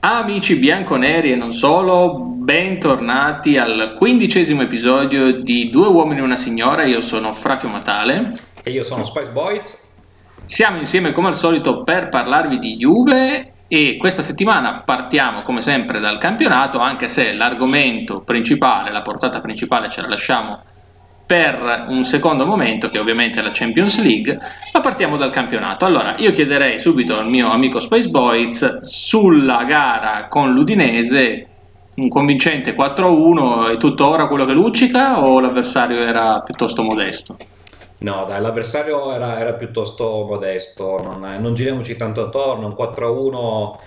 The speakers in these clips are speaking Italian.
Amici bianconeri e non solo, bentornati al 15° episodio di Due uomini e una signora. Io sono Frafio Matale. E io sono Spice Boys. Siamo insieme come al solito per parlarvi di Juve e questa settimana partiamo come sempre dal campionato, anche se l'argomento principale, la portata principale ce la lasciamo per un secondo momento, che ovviamente è la Champions League, ma partiamo dal campionato. Allora, io chiederei subito al mio amico Space Boys sulla gara con l'Udinese, un convincente 4-1, è tuttora quello che luccica o l'avversario era piuttosto modesto? No, dai, l'avversario era piuttosto modesto, non giriamoci tanto attorno, un 4-1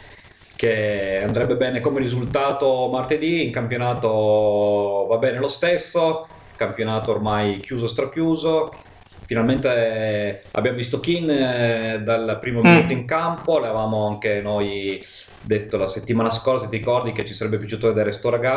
che andrebbe bene come risultato martedì, in campionato va bene lo stesso, campionato ormai chiuso strachiuso. Finalmente abbiamo visto Keane dal primo minuto in campo, l'avevamo anche noi detto la settimana scorsa, ti ricordi che ci sarebbe piaciuto vedere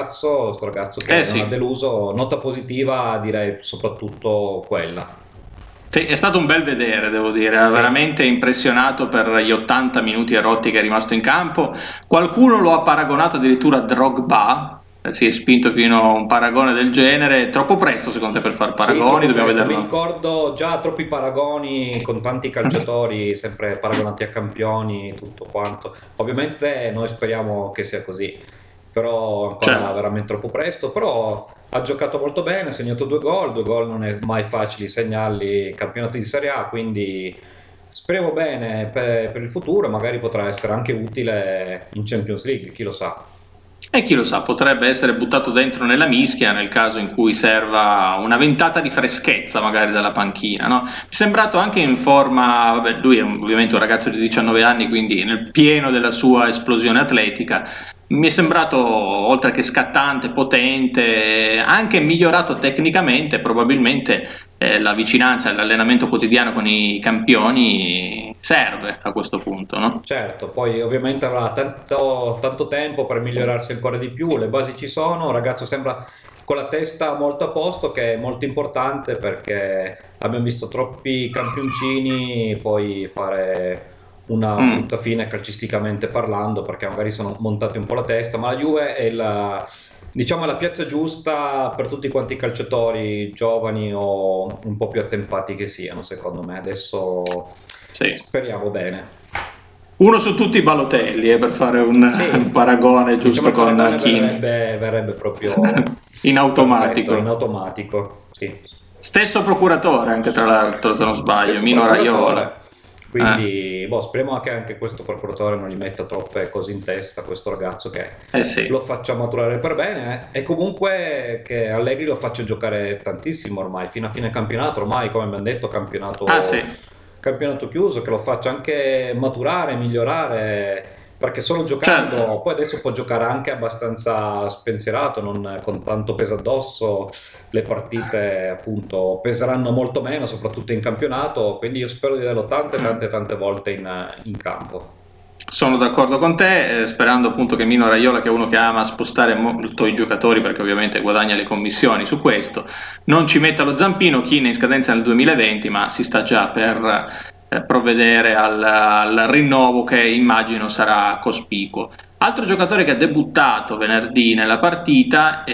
sto ragazzo che non ha Sì. deluso, nota positiva direi soprattutto quella. Sì, è stato un bel vedere, devo dire, ha Sì. veramente impressionato per gli 80 minuti erotti che è rimasto in campo. Qualcuno lo ha paragonato addirittura a Drogba, si è spinto fino a un paragone del genere. Troppo presto secondo te per fare Sì, paragoni? troppo Dobbiamo presto. Mi vederlo. ricordo già troppi paragoni con tanti calciatori, sempre paragonati a campioni, tutto quanto. Ovviamente noi speriamo che sia così, però ancora Certo. veramente troppo presto. Però ha giocato molto bene, ha segnato due gol non è mai facile segnarli in campionato di Serie A, quindi speriamo bene per il futuro, magari potrà essere anche utile in Champions League, chi lo sa. E chi lo sa, potrebbe essere buttato dentro nella mischia nel caso in cui serva una ventata di freschezza magari dalla panchina, no? Mi è sembrato anche in forma, vabbè, lui è ovviamente un ragazzo di 19 anni, quindi nel pieno della sua esplosione atletica. Mi è sembrato, oltre che scattante, potente, anche migliorato tecnicamente, probabilmente la vicinanza e l'allenamento quotidiano con i campioni serve a questo punto, no? Certo, poi ovviamente avrà tanto tempo per migliorarsi ancora di più, le basi ci sono, un ragazzo sembra con la testa molto a posto, che è molto importante perché abbiamo visto troppi campioncini poi fare una Mm. brutta fine calcisticamente parlando, perché magari sono montati un po' la testa, ma la Juve è diciamo, la piazza giusta per tutti quanti i calciatori giovani o un po' più attempati che siano, secondo me. Adesso Sì. speriamo bene. Uno su tutti i Balotelli, per fare un Sì, paragone diciamo giusto il con paragone Keane, verrebbe proprio in perfetto, in automatico. automatico, sì. Stesso procuratore anche tra l'altro, se non sbaglio, Stesso Mino Raiola. procuratore, Eh, quindi boh, speriamo che anche questo procuratore non gli metta troppe cose in testa a questo ragazzo, che eh sì, lo faccia maturare per bene, e comunque che Allegri lo faccia giocare tantissimo ormai, fino a fine campionato, ormai come abbiamo detto ah sì, campionato chiuso, che lo faccia anche maturare, migliorare, perché solo certo. giocando, poi adesso può giocare anche abbastanza spensierato, non con tanto peso addosso, le partite appunto peseranno molto meno, soprattutto in campionato, quindi io spero di vederlo tante Mm. tante tante volte in campo. Sono d'accordo con te, sperando appunto che Mino Raiola, che è uno che ama spostare molto i giocatori perché ovviamente guadagna le commissioni su questo, non ci metta lo zampino. Chi è in scadenza nel 2020, ma si sta già per provvedere al rinnovo che immagino sarà cospicuo. Altro giocatore che ha debuttato venerdì nella partita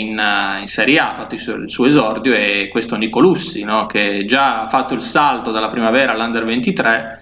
in Serie A, ha fatto il suo esordio, è questo Nicolussi, no? Che già ha fatto il salto dalla primavera all'Under 23.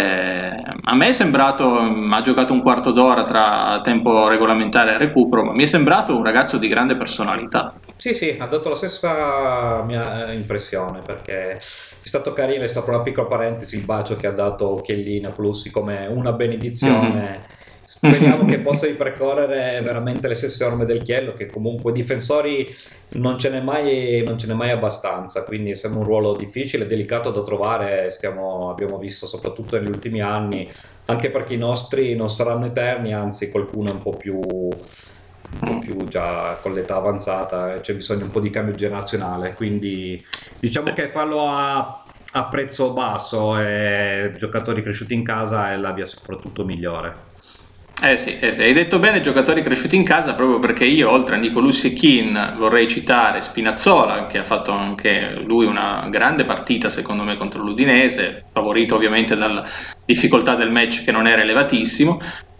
A me è sembrato, ha giocato un quarto d'ora tra tempo regolamentare e recupero, ma mi è sembrato un ragazzo di grande personalità. Sì, sì, ha dato la stessa mia impressione, perché è stato carino, è stata una piccola parentesi il bacio che ha dato Chiellini a Flussi come una Mhm. benedizione. Speriamo che possa ripercorrere veramente le stesse orme del Chiello, che comunque difensori non ce n'è mai abbastanza, quindi sembra un ruolo difficile, delicato da trovare, abbiamo visto soprattutto negli ultimi anni, anche perché i nostri non saranno eterni, anzi qualcuno è un po' più già con l'età avanzata, c'è bisogno un po' di cambio generazionale, quindi diciamo che farlo a prezzo basso e giocatori cresciuti in casa è la via soprattutto migliore. Sì, hai detto bene, giocatori cresciuti in casa, proprio perché io, oltre a Nicolussi e Keane, vorrei citare Spinazzola, che ha fatto anche lui una grande partita, secondo me, contro l'Udinese, favorito ovviamente dalla difficoltà del match che non era elevatissimo,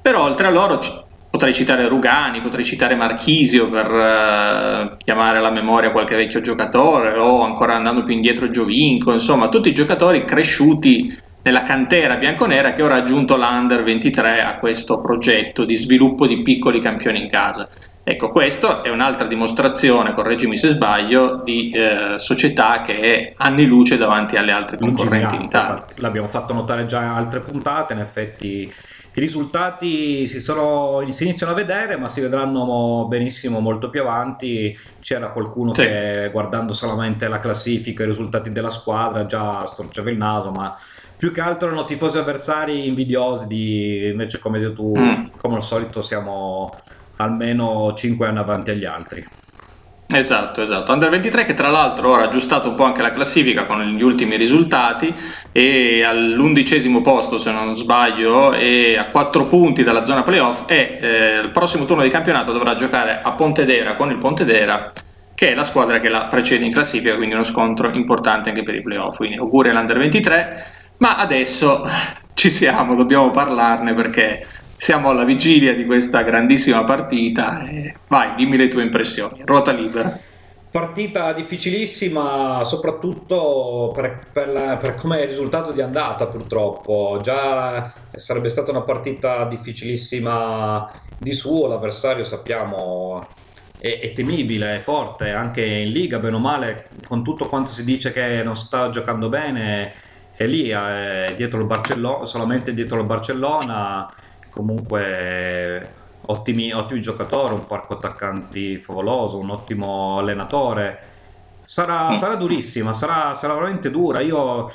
Però oltre a loro potrei citare Rugani, potrei citare Marchisio per chiamare alla memoria qualche vecchio giocatore, o ancora andando più indietro Giovinco, insomma tutti i giocatori cresciuti nella cantera bianconera che ora ha aggiunto l'Under 23 a questo progetto di sviluppo di piccoli campioni in casa. Ecco, questo è un'altra dimostrazione, correggimi se sbaglio, di società che è anni luce davanti alle altre concorrenti in Italia. L'abbiamo fatto notare già in altre puntate, in effetti i risultati si iniziano a vedere, ma si vedranno benissimo molto più avanti. C'era qualcuno che, guardando solamente la classifica, i risultati della squadra, già storceva il naso, ma più che altro erano tifosi avversari invidiosi invece, come hai detto tu, come al solito siamo almeno 5 anni avanti agli altri. Esatto. Under 23 che tra l'altro ora ha aggiustato un po' anche la classifica con gli ultimi risultati, e all'11° posto se non sbaglio, e a 4 punti dalla zona playoff, e il prossimo turno di campionato dovrà giocare a Pontedera con il Pontedera, che è la squadra che la precede in classifica, quindi uno scontro importante anche per i playoff. Quindi auguri all'Under 23, ma adesso ci siamo, dobbiamo parlarne perché siamo alla vigilia di questa grandissima partita. Vai, dimmi le tue impressioni, ruota libera. Partita difficilissima, soprattutto per come è il risultato di andata, purtroppo. Già sarebbe stata una partita difficilissima di suo, l'avversario sappiamo è temibile, è forte, anche in Liga, bene o male, con tutto quanto si dice che non sta giocando bene, è lì, dietro il Barcellona, solamente dietro il Barcellona. Comunque ottimi giocatori, un parco attaccanti favoloso, un ottimo allenatore. Sarà durissima, sarà veramente dura. Io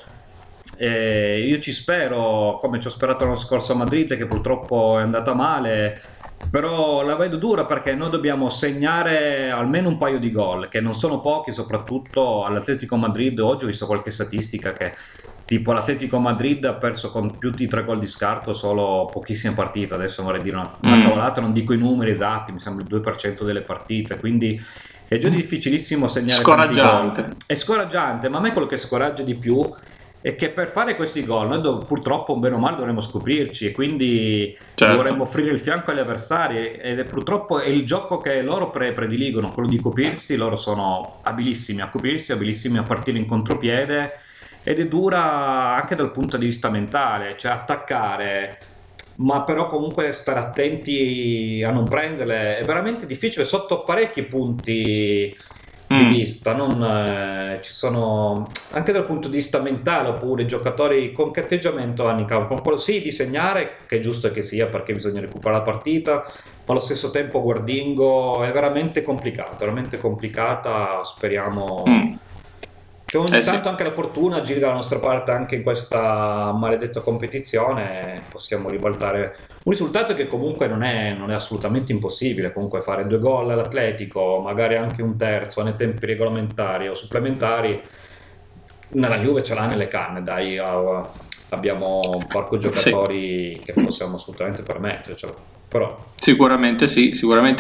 ci spero, come ci ho sperato l'anno scorso a Madrid, che purtroppo è andata male, però la vedo dura perché noi dobbiamo segnare almeno un paio di gol, che non sono pochi, soprattutto all'Atletico Madrid. Oggi ho visto qualche statistica che tipo l'Atletico Madrid ha perso con più di 3 gol di scarto solo pochissime partite. Adesso vorrei dire una cavolata, non dico i numeri esatti, mi sembra il 2% delle partite, quindi è già difficilissimo segnare tanti gol. È scoraggiante, ma a me quello che scoraggia di più è che per fare questi gol noi purtroppo bene o male dovremmo scoprirci, e quindi dovremmo offrire il fianco agli avversari, ed purtroppo è il gioco che loro prediligono, quello di coprirsi. Loro sono abilissimi a coprirsi, abilissimi a partire in contropiede, ed è dura anche dal punto di vista mentale, cioè attaccare, ma però comunque stare attenti a non prenderle. È veramente difficile sotto parecchi punti di vista. Ci sono anche dal punto di vista mentale, oppure i giocatori con che atteggiamento hanno in campo, con quello sì di segnare, che è giusto che sia perché bisogna recuperare la partita, ma allo stesso tempo guardingo. È veramente complicata. Speriamo che ogni tanto anche la fortuna giri dalla nostra parte anche in questa maledetta competizione, possiamo ribaltare un risultato che comunque non è assolutamente impossibile. Comunque fare 2 gol all'Atletico, magari anche un terzo nei tempi regolamentari o supplementari, nella Juve ce l'ha nelle canne, dai. Abbiamo un parco giocatori che possiamo assolutamente permettercelo. Però sicuramente sì,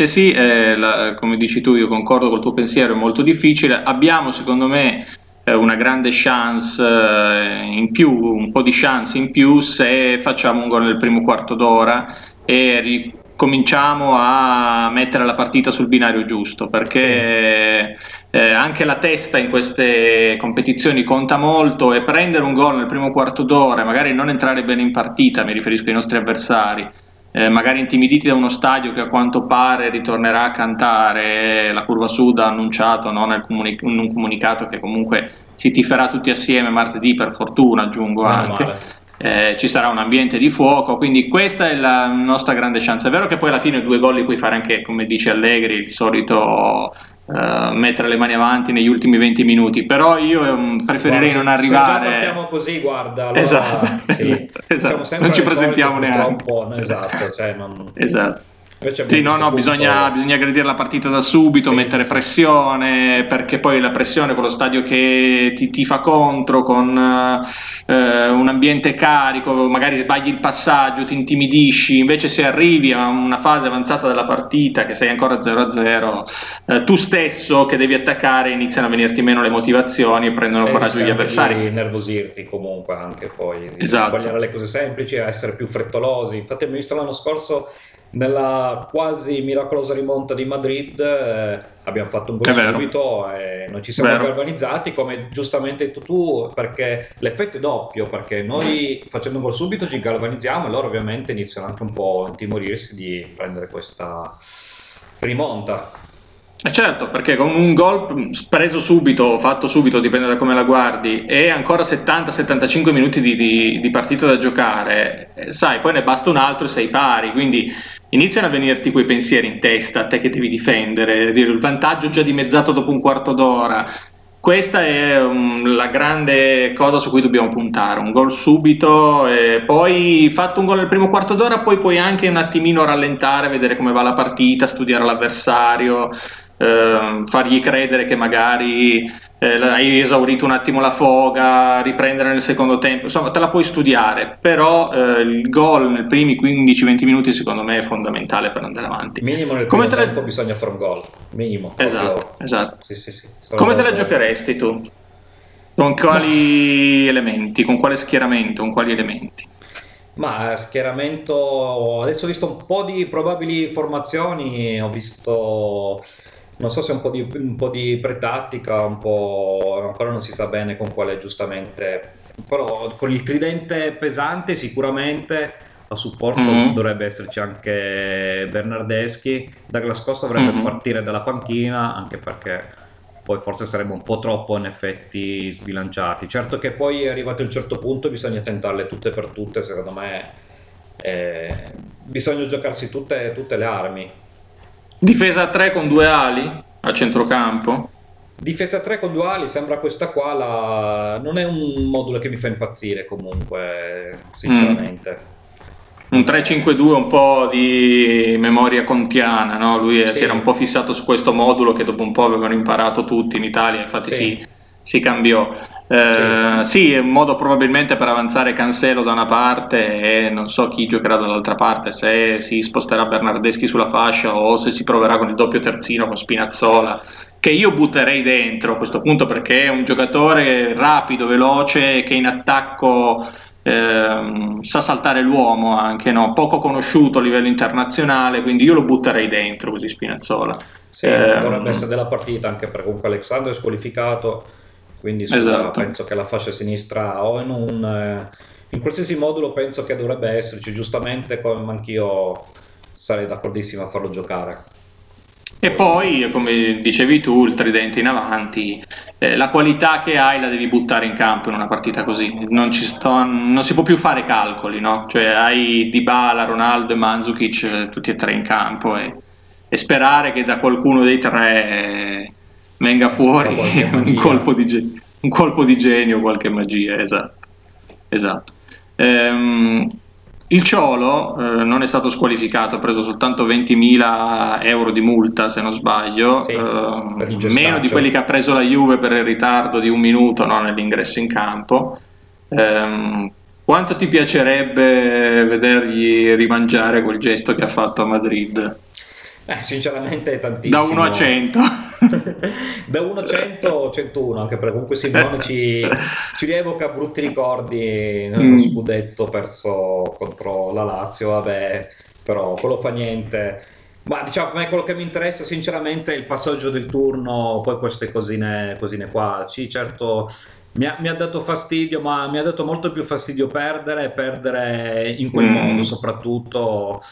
come dici tu, io concordo col tuo pensiero, è molto difficile. Abbiamo secondo me una grande chance in più, un po' di chance in più, se facciamo un gol nel primo quarto d'ora e cominciamo a mettere la partita sul binario giusto, perché anche la testa in queste competizioni conta molto, e prendere un gol nel primo quarto d'ora e magari non entrare bene in partita, mi riferisco ai nostri avversari, magari intimiditi da uno stadio che a quanto pare ritornerà a cantare. La Curva Sud ha annunciato, no, in un comunicato, che comunque si tiferà tutti assieme martedì, per fortuna aggiungo anche. Ci sarà un ambiente di fuoco, quindi questa è la nostra grande chance. È vero che poi alla fine 2 gol li puoi fare anche, come dice Allegri, il solito mettere le mani avanti negli ultimi 20 minuti, però io preferirei non arrivare. Se già partiamo così, guarda, allora, esatto. Sì, esatto. Siamo sempre non ci presentiamo neanche. Esatto, cioè non... Esatto. Invece Sì, a no, questo no, bisogna, punto bisogna aggredire la partita da subito, sì, sì, mettere sì. pressione, perché poi la pressione con lo stadio che ti fa contro, con un ambiente carico, magari sbagli il passaggio, ti intimidisci, invece se arrivi a una fase avanzata della partita, che sei ancora 0-0, tu stesso che devi attaccare iniziano a venirti meno le motivazioni e prendono E coraggio rischi gli anche avversari. di nervosirti comunque, anche poi di Esatto. sbagliare le cose semplici, a essere più frettolosi. Infatti abbiamo visto l'anno scorso nella quasi miracolosa rimonta di Madrid, abbiamo fatto un gol È vero, subito e non ci siamo vero. galvanizzati, come giustamente hai detto tu, perché l'effetto è doppio, perché noi facendo un gol subito ci galvanizziamo e loro ovviamente iniziano anche un po' a intimorirsi di prendere questa rimonta. Certo, perché con un gol preso subito, fatto subito, dipende da come la guardi, e ancora 70-75 minuti di partita da giocare, sai, poi ne basta un altro e sei pari, quindi iniziano a venirti quei pensieri in testa, te che devi difendere, dire il vantaggio già dimezzato dopo un quarto d'ora. Questa è la grande cosa su cui dobbiamo puntare, un gol subito, e poi fatto un gol nel primo quarto d'ora, poi puoi anche un attimino rallentare, vedere come va la partita, studiare l'avversario, fargli credere che magari hai esaurito un attimo la foga, riprendere nel secondo tempo, insomma te la puoi studiare, però il gol nei primi 15-20 minuti secondo me è fondamentale per andare avanti. Minimo nel Come primo te tempo la... bisogna fare un gol, minimo, Esatto, proprio. esatto. Sì, sì, sì, sono Come te la d'accordo. giocheresti tu? Con Ma, quali elementi? Con quale schieramento? Con quali elementi? ma schieramento, adesso ho visto un po' di probabili formazioni, ho visto, non so se un po' di pretattica, un po', ancora non si sa bene con quale giustamente, però con il tridente pesante sicuramente a supporto Mhm, dovrebbe esserci anche Bernardeschi. Douglas Costa dovrebbe mhm. partire dalla panchina, anche perché poi forse saremmo un po' troppo in effetti sbilanciati. Certo che poi arrivato a un certo punto bisogna tentarle tutte per tutte, secondo me bisogna giocarsi tutte le armi. Difesa a 3 con due ali a centrocampo? Difesa 3 con duali sembra questa qua, non è un modulo che mi fa impazzire comunque, Mm. sinceramente. Un Non è... 3-5-2 un po' di memoria contiana, no? Lui si era un po' Sì, fissato su questo modulo che dopo un po' avevano imparato tutti in Italia, infatti sì, si cambiò. sì. Sì, è un modo probabilmente per avanzare Cancelo da una parte e non so chi giocherà dall'altra parte, se si sposterà Bernardeschi sulla fascia o se si proverà con il doppio terzino con Spinazzola, che io butterei dentro a questo punto perché è un giocatore rapido, veloce, che in attacco sa saltare l'uomo anche, no? Poco conosciuto a livello internazionale, quindi io lo butterei dentro così Spinazzola. Sì, dovrebbe Ehm, essere della partita anche perché comunque Alexandro è squalificato, quindi esatto. penso che la fascia sinistra o in qualsiasi modulo penso che dovrebbe esserci, giustamente come anch'io sarei d'accordissimo a farlo giocare. E Poi, poi, come dicevi tu, il tridente in avanti, la qualità che hai la devi buttare in campo in una partita così, non si può più fare calcoli, no? Cioè hai Dybala, Ronaldo e Mandzukic tutti e tre in campo e sperare che da qualcuno dei tre venga fa fuori qualche un magia. un colpo di genio, qualche magia, esatto. Esatto. Ehm, il Ciolo non è stato squalificato, ha preso soltanto 20.000 euro di multa, se non sbaglio, Sì, per il meno di quelli che gestaggio. ha preso la Juve per il ritardo di un minuto, no, nell'ingresso in campo. Quanto ti piacerebbe vedergli rimangiare quel gesto che ha fatto a Madrid? Sinceramente Da 1 a tantissimo. 100. Da 1 a 100, 101, anche perché comunque Simeone ci rievoca brutti ricordi nello Mm, scudetto perso contro la Lazio, vabbè, però quello fa niente. Ma diciamo, a me quello che mi interessa sinceramente è il passaggio del turno, poi queste cosine qua. Sì, certo, mi ha dato fastidio, ma mi ha dato molto più fastidio perdere in quel modo mm, soprattutto.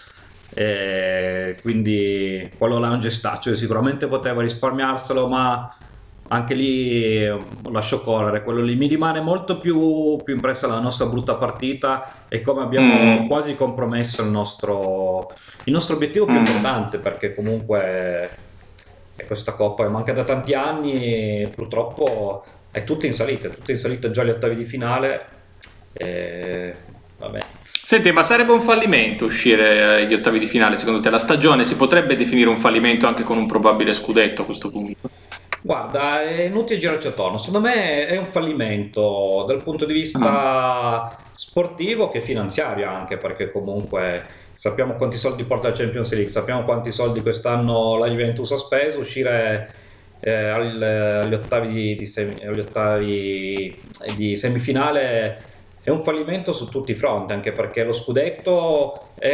Quindi quello là è un gestaccio, sicuramente poteva risparmiarselo, ma anche lì lascio correre. Quello lì mi rimane molto più impressa la nostra brutta partita e come abbiamo mm, quasi compromesso il nostro obiettivo più mm. importante, perché comunque questa coppa manca da tanti anni e purtroppo è tutta in salita già agli ottavi di finale. E, vabbè. Senti, ma sarebbe un fallimento uscire agli ottavi di finale? Secondo te la stagione si potrebbe definire un fallimento anche con un probabile scudetto a questo punto? Guarda, è inutile girarci attorno. Secondo me è un fallimento dal punto di Ah, vista sportivo che finanziario anche, perché comunque sappiamo quanti soldi porta la Champions League, sappiamo quanti soldi quest'anno la Juventus ha speso, uscire agli ottavi agli ottavi di semifinale è un fallimento su tutti i fronti, anche perché lo scudetto è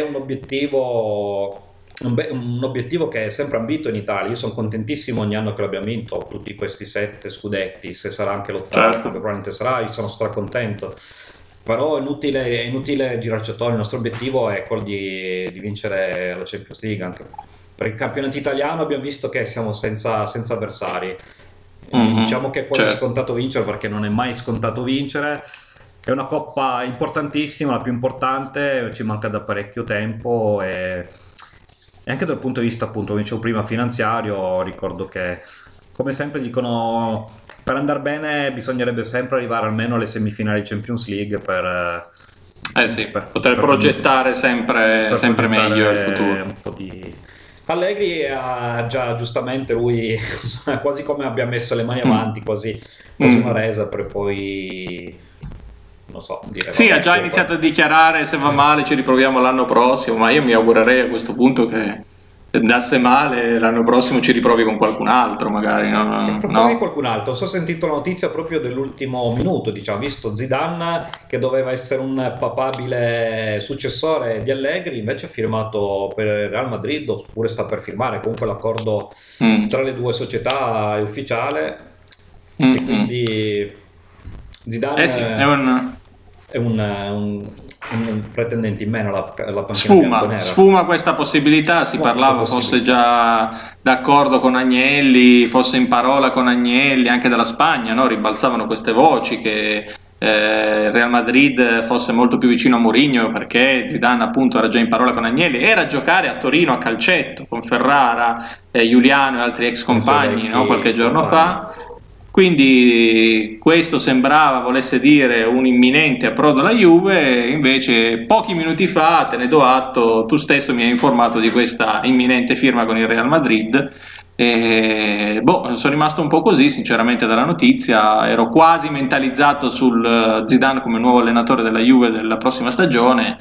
un obiettivo che è sempre ambito in Italia. Io sono contentissimo ogni anno che l'abbiamo vinto, tutti questi sette scudetti, se sarà anche l'ottavo, come certo. probabilmente sarà, io sono stracontento. Però è inutile girarci attorno, il nostro obiettivo è quello di vincere la Champions League. Anche per il campionato italiano abbiamo visto che siamo senza avversari. Diciamo Mhm, che è quasi certo. scontato vincere perché non è mai scontato vincere. È una coppa importantissima, la più importante, ci manca da parecchio tempo e anche dal punto di vista, appunto, come dicevo prima, finanziario, ricordo che, come sempre dicono, per andare bene bisognerebbe sempre arrivare almeno alle semifinali Champions League Eh sì, per, poter per non- progettare sempre, per sempre meglio il progettare futuro. un po' di... Allegri ha già giustamente lui, quasi come abbia messo le mani Mm. avanti, quasi una Mm. resa per poi, non so, dire Sì, ha vabbè, già iniziato a dichiarare se va male ci riproviamo l'anno prossimo, ma io mi augurerei a questo punto che se andasse male l'anno prossimo ci riprovi con qualcun altro, magari, E a no? proposito di No? qualcun altro, so, ho sentito la notizia proprio dell'ultimo minuto, diciamo, visto Zidane che doveva essere un papabile successore di Allegri, invece ha firmato per il Real Madrid, oppure sta per firmare, comunque l'accordo Mm. tra le due società è ufficiale Mm, e mm. quindi Eh sì, è Zidane un... è un pretendente in meno alla panchina Sfuma, bianconera. sfuma questa possibilità, si Questa parlava fosse possibilità. già d'accordo con Agnelli, fosse in parola con Agnelli, anche dalla Spagna, no? Ribalzavano queste voci che il Real Madrid fosse molto più vicino a Mourinho perché Zidane appunto era già in parola con Agnelli, era a giocare a Torino a calcetto con Ferrara, Giuliano e altri ex Con i suoi compagni, no? Qualche vecchi giorno compagni. fa. Quindi questo sembrava volesse dire un imminente approdo alla Juve, invece pochi minuti fa, te ne do atto, tu stesso mi hai informato di questa imminente firma con il Real Madrid. E, boh, sono rimasto un po' così, sinceramente, dalla notizia. Ero quasi mentalizzato sul Zidane come nuovo allenatore della Juve della prossima stagione.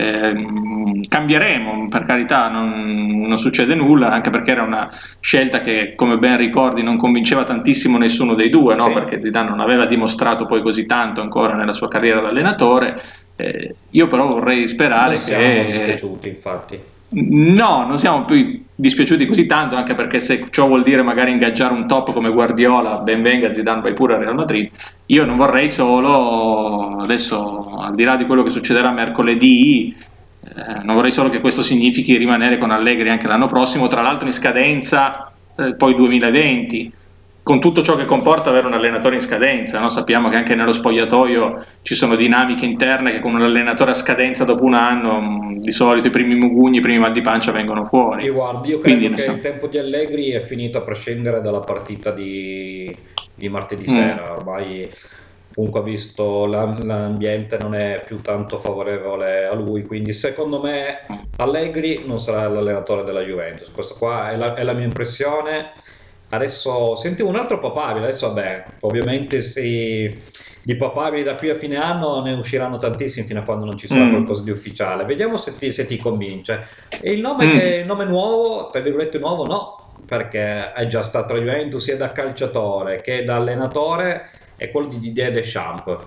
Cambieremo, per carità, non succede nulla, anche perché era una scelta che, come ben ricordi, non convinceva tantissimo nessuno dei due, no? Sì, Perché Zidane non aveva dimostrato poi così tanto ancora nella sua carriera da allenatore. Io però vorrei non sperare siamo che dispiaciuti, infatti. no, non siamo più dispiaciuti così tanto, anche perché se ciò vuol dire magari ingaggiare un top come Guardiola, ben venga, Zidane vai pure al Real Madrid. Io non vorrei solo, adesso al di là di quello che succederà mercoledì, non vorrei solo che questo significhi rimanere con Allegri anche l'anno prossimo, tra l'altro in scadenza poi 2020, con tutto ciò che comporta avere un allenatore in scadenza, no? Sappiamo che anche nello spogliatoio ci sono dinamiche interne che con un allenatore a scadenza dopo un anno, di solito i primi mugugni, i primi mal di pancia vengono fuori. Io guardi, io Quindi credo ne che il so. tempo di Allegri è finito a prescindere dalla partita di martedì Mm. sera. Ormai comunque ha visto l'ambiente non è più tanto favorevole a lui, quindi secondo me Allegri non sarà l'allenatore della Juventus. Questa qua è la mia impressione. Adesso sentivo un altro papabile, adesso vabbè, ovviamente di papabili da qui a fine anno ne usciranno tantissimi fino a quando non ci sarà Mm. qualcosa di ufficiale. Vediamo se ti convince. E Mm. il nome nuovo, tra virgolette nuovo, no, perché è già stato la Juventus sia da calciatore che da allenatore, è quello di Didier Deschamps.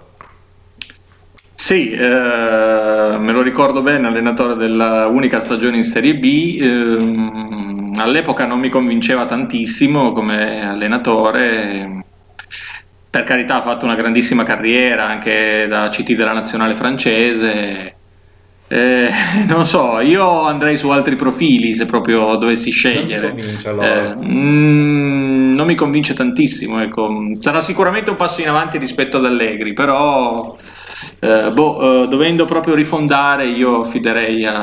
Sì, me lo ricordo bene, allenatore della unica stagione in Serie B. All'epoca non mi convinceva tantissimo come allenatore. Per carità, ha fatto una grandissima carriera anche da CT della nazionale francese. Eh, non so, io andrei su altri profili se proprio dovessi Non ti scegliere. convince allora? Non mi convince tantissimo, ecco. Sarà sicuramente un passo in avanti rispetto ad Allegri, però boh, dovendo proprio rifondare, io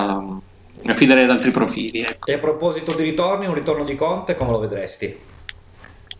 affiderei ad altri profili, ecco. E a proposito di ritorni, un ritorno di Conte, come lo vedresti?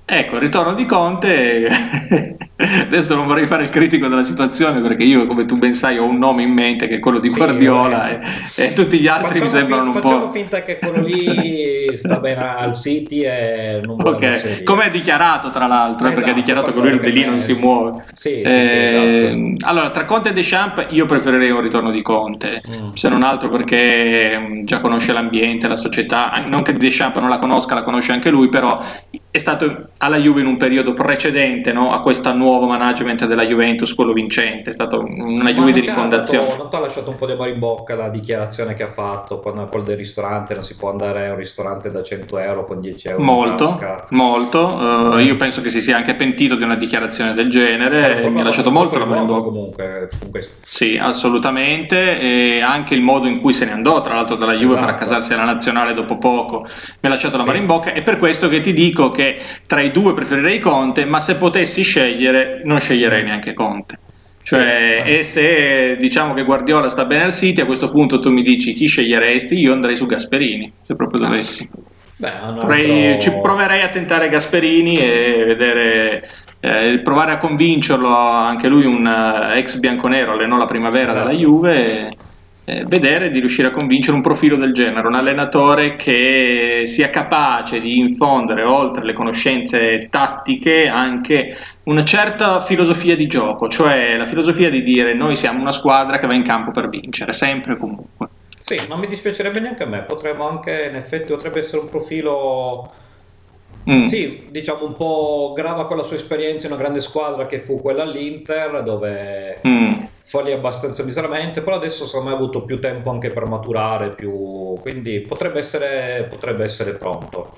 Ecco, il ritorno di Conte, adesso non vorrei fare il critico della situazione perché io, come tu ben sai, ho un nome in mente che è quello di Sì, Guardiola e tutti gli altri mi sembrano un facciamo po'... finta che quello lì sta bene al City e non vuole andarsene Ok, come via. è dichiarato tra l'altro, perché ha Esatto, dichiarato poi che lui guarda che di lì non si me... muove. Sì, sì, sì, esatto. Allora, tra Conte e Deschamps io preferirei un ritorno di Conte, Mm. se non altro perché già conosce l'ambiente, la società, non che Deschamps non la conosca, la conosce anche lui, però è stato alla Juve in un periodo precedente, no, a questo nuovo management della Juventus, quello vincente, è stato una Ma Juve di non ti ha dato, rifondazione. non ti ha lasciato un po' di amore in bocca la dichiarazione che ha fatto con quel del ristorante? Non si può andare a un ristorante da 100 euro con 10 euro in Molto, tasca. molto. Io Eh, penso che si sia anche pentito di una dichiarazione del genere, mi proprio ha lasciato abbastanza molto fuori la mano in luogo bocca. comunque. Sì, assolutamente, e anche il modo in cui se ne andò, tra l'altro dalla Juve per Esatto, accasarsi alla nazionale dopo poco, mi ha lasciato la mano in sì. bocca, è per questo che ti dico che tra i due preferirei Conte, ma se potessi scegliere non sceglierei Mm. neanche Conte. Sì, Cioè, e se diciamo che Guardiola sta bene al City, a questo punto tu mi dici chi sceglieresti, io andrei su Gasperini, se proprio ah, dovessi. beh, è un Ci altro... proverei a tentare Gasperini e vedere, provare a convincerlo, anche lui un ex bianconero, allenò la primavera della Esatto. Juve, vedere di riuscire a convincere un profilo del genere, un allenatore che sia capace di infondere, oltre le conoscenze tattiche, anche una certa filosofia di gioco, cioè la filosofia di dire noi siamo una squadra che va in campo per vincere, sempre e comunque. Sì, non mi dispiacerebbe neanche a me, potremmo anche, in effetti, potrebbe essere un profilo, Mm, sì, diciamo un po' grava con la sua esperienza in una grande squadra che fu quella all'Inter, dove mm. fallì abbastanza miseramente, però adesso secondo me ha avuto più tempo anche per maturare, quindi potrebbe essere pronto.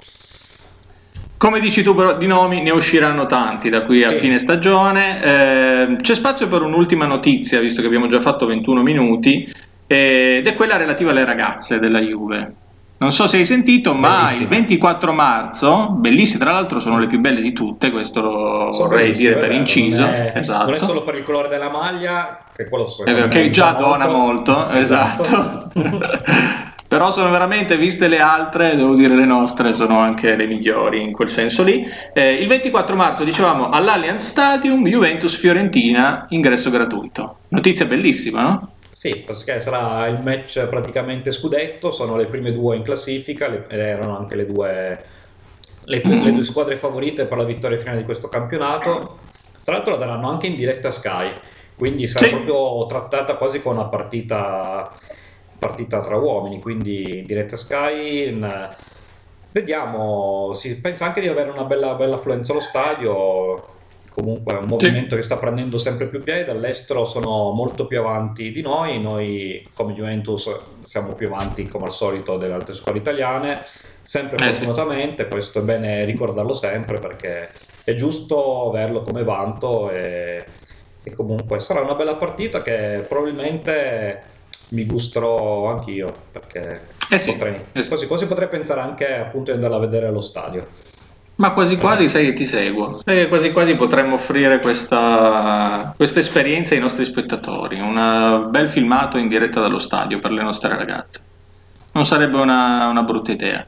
Come dici tu, però, di nomi ne usciranno tanti da qui a fine Sì, stagione. C'è spazio per un'ultima notizia, visto che abbiamo già fatto 21 minuti, ed è quella relativa alle ragazze della Juve. Non so se hai sentito, ma il bellissime. 24 marzo, bellissime, tra l'altro sono le più belle di tutte, questo lo Sono vorrei dire bellissime, è per vero, inciso, non è solo esatto. per il colore della maglia, che quello È secondo vero, me che aiuta già dona molto. molto, Esatto. esatto. Però sono veramente, viste le altre, devo dire le nostre sono anche le migliori in quel senso lì. Il 24 marzo, dicevamo, all'Allianz Stadium, Juventus-Fiorentina, ingresso gratuito. Notizia bellissima, no? Sì, perché sarà il match praticamente scudetto, sono le prime due in classifica, erano anche le due Mm. squadre favorite per la vittoria finale di questo campionato. Tra l'altro la daranno anche in diretta Sky, quindi sarà Sì, proprio trattata quasi come una partita tra uomini, quindi in diretta Sky. Vediamo, si pensa anche di avere una bella affluenza allo stadio. Comunque è un sì. movimento che sta prendendo sempre più piede, all'estero sono molto più avanti di noi come Juventus siamo più avanti come al solito delle altre squadre italiane, sempre Sì. fortunatamente, questo è bene ricordarlo sempre perché è giusto averlo come vanto e comunque sarà una bella partita che probabilmente mi gusterò anch'io perché Sì. Sì. quasi quasi potrei pensare anche appunto di andarla a vedere allo stadio. Ma quasi Eh, quasi sai che ti seguo, sai che quasi quasi potremmo offrire questa esperienza ai nostri spettatori, un bel filmato in diretta dallo stadio per le nostre ragazze. Non sarebbe una brutta idea.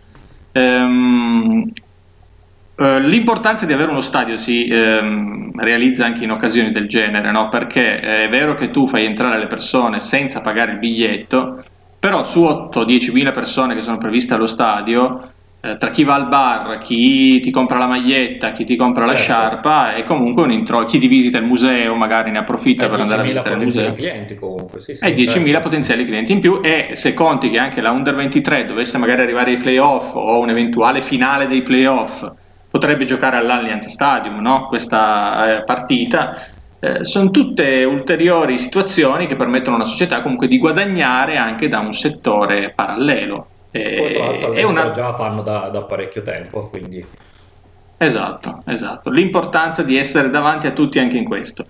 Ehm, L'importanza di avere uno stadio si realizza anche in occasioni del genere, no? Perché è vero che tu fai entrare le persone senza pagare il biglietto, però su 8-10 mila persone che sono previste allo stadio, tra chi va al bar, chi ti compra la maglietta, chi ti compra la certo, sciarpa, è comunque un intro, chi ti visita il museo magari ne approfitta per andare a 10.000 visitare il potenziali museo. clienti comunque, sì Hai sì, 10.000 certo. potenziali clienti in più e se conti che anche la Under 23 dovesse magari arrivare ai playoff o un'eventuale finale dei playoff potrebbe giocare all'Allianz Stadium, no? Questa partita, sono tutte ulteriori situazioni che permettono a una società comunque di guadagnare anche da un settore parallelo. Come tra l'altro È all'estero una... già fanno da parecchio tempo, quindi Esatto, esatto. L'importanza di essere davanti a tutti anche in questo.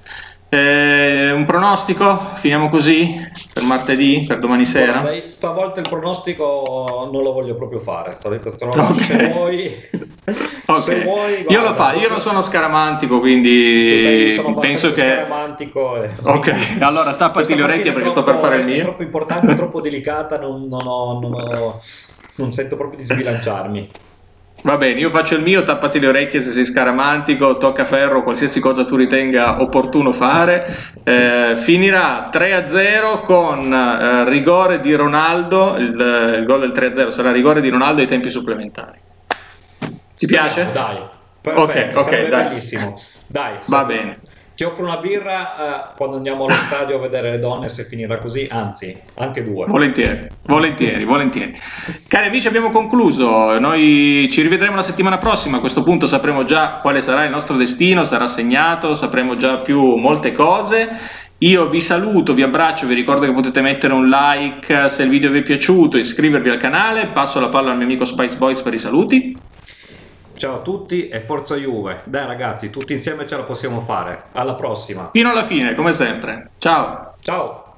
Un pronostico? Finiamo così? Per martedì? Per domani guarda, sera? stavolta il pronostico non lo voglio proprio fare, te lo Ok, lascio se vuoi, se ok. vuoi, Io lo guarda, fa, io non proprio sono scaramantico, sono quindi penso abbastanza che... scaramantico, Ok, quindi allora tappati questa le orecchie partita perché sto per fare il è mio. troppo importante, troppo delicata, non sento proprio di sbilanciarmi. Va bene, io faccio il mio, tappati le orecchie se sei scaramantico, tocca ferro, qualsiasi cosa tu ritenga opportuno fare. Finirà 3-0 con rigore di Ronaldo, il gol del 3-0 sarà rigore di Ronaldo ai tempi supplementari. Ti piace? Dai, Ok, perfetto, ok, sarebbe dai. bellissimo. Dai, Va bene. ti offro una birra quando andiamo allo stadio a vedere le donne se finirà così, anzi, anche due. Volentieri, volentieri, volentieri. Cari amici, abbiamo concluso. Noi ci rivedremo la settimana prossima. A questo punto sapremo già quale sarà il nostro destino, sarà segnato, sapremo già più molte cose. Io vi saluto, vi abbraccio, vi ricordo che potete mettere un like se il video vi è piaciuto, iscrivervi al canale. Passo la palla al mio amico Spice Boys per i saluti. Ciao a tutti e forza Juve. Dai ragazzi, tutti insieme ce la possiamo fare. Alla prossima. Fino alla fine, come sempre. Ciao. Ciao.